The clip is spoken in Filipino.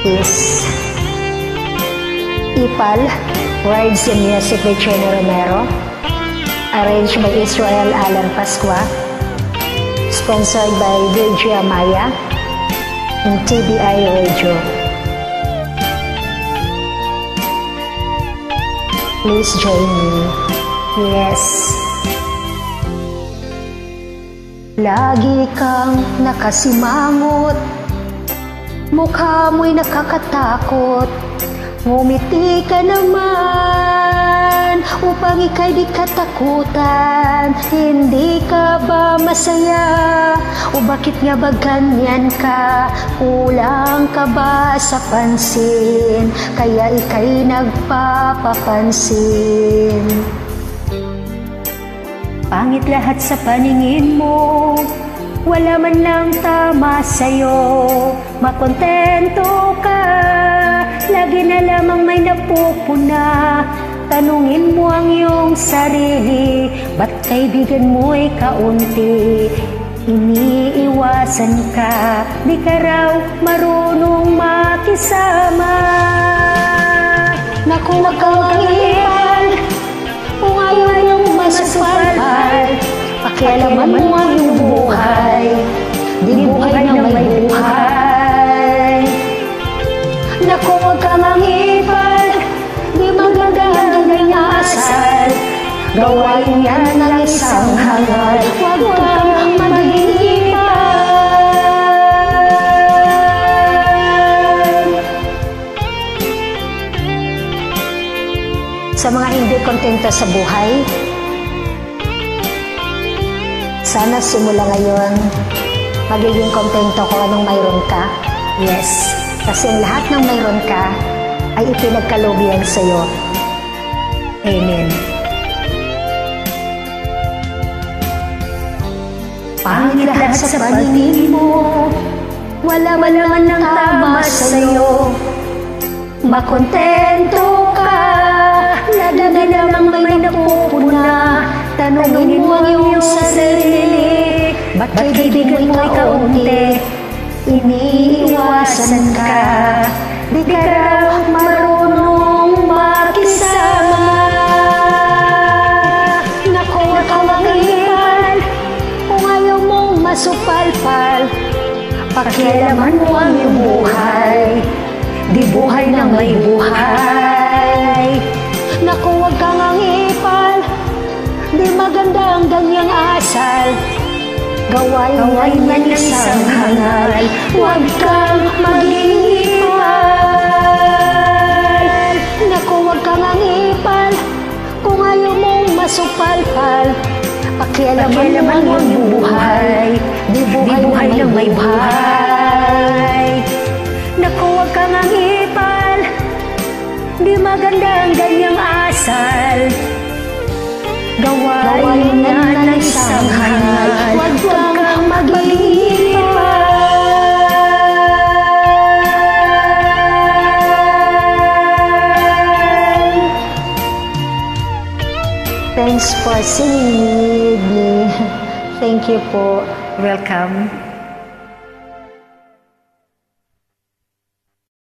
is Ipal, words and music by Chino Romero, arranged by Israel Alan Pascua, sponsored by Virgil Amaya and TBI Radio. Please join me. Yes. Lagi kang nakasimangot, mukha mo'y nakakatakot. Ngumiti ka naman upang ika'y di katakutan. Hindi ka ba masaya? O bakit nga ba ganyan ka? Kulang ka ba sa pansin? Kaya ika'y nagpapapansin. Pangit lahat sa paningin mo, wala man lang tama sa'yo. Makontento ka, lagi na lamang may napupuna. Tanungin mo ang iyong sarili, ba't kaibigan mo'y kaunti? Iniiwasan ka, di ka raw marunong makisama. Naku, wag kang mag-ipal, kung ayaw yung masupalpal. Pakialaman mo ang iyong buhay, di buhay na may buhay. Naku, wag kang mag-ipal, di maganda ang ganyang asal. Gawain yan ng isang hangal, wag kang mag-ipal. Sa mga hindi kontento sa buhay, sana simula ngayon, magiging kontento kung anong mayroon ka. Yes, kasi ang lahat ng mayroon ka ay ipinagkaloob yan sa'yo. Amen. Pangit lahat sa paningin mo, wala man lang tama sa'yo. Makontento ka, lagi na lamang may napupuna. Tanungin mo ang iyong sarili, ba't kaibigan mo'y kaunti? Iniiwasan ka, di ka raw marunong makisama. Naku, wag kang mag-ipal, kung ayaw mong masupalpal. Pakialaman mo ang iyong buhay, di buhay na may buhay. Naku, wag kang mag-ipal, di maganda ang ganyang asal. Gawain ng isang hangal, huwag kang mag-ipal. Naku, huwag kang mag-ipal, kung ayaw mong masupalpal. Pakialaman mo ang buhay, di buhay lang may buhay. Naku, huwag kang mag-ipal, di maganda ang ganyang asal. Gawain na ng isang hangal, huwag kang mag-ipal. Thanks for singing with me. Thank you po. Welcome.